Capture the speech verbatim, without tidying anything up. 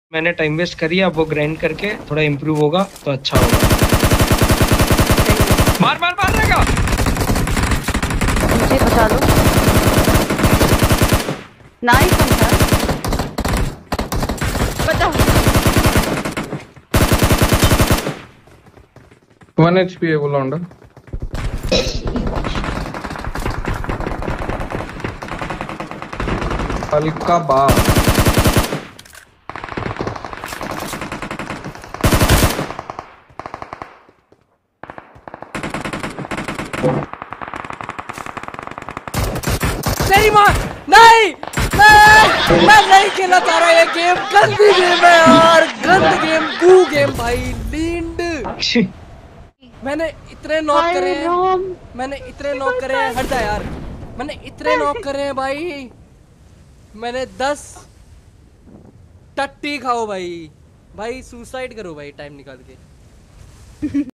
मैंने time waste करी है, अब वो ग्राइंड करके थोड़ा इम्प्रूव होगा तो अच्छा होगा। मार मार मार रहेगा। मुझे बचा लो। Nice puncture. बचाओ। वन एचपी है वो लौंडा। हल्का बार तेरी माँ नहीं नहीं मैं नहीं खेलना चाह रहा ये गेम। गंदी गेम है यार, गंद गेम, गू गेम भाई, लींड। मैंने इतने नॉक करे हैं, मैंने इतने नॉक करे हैं, हट जा यार। मैंने इतने नॉक करे हैं भाई, मैंने दस टट्टी खाओ भाई। भाई सुसाइड करो भाई टाइम निकाल के।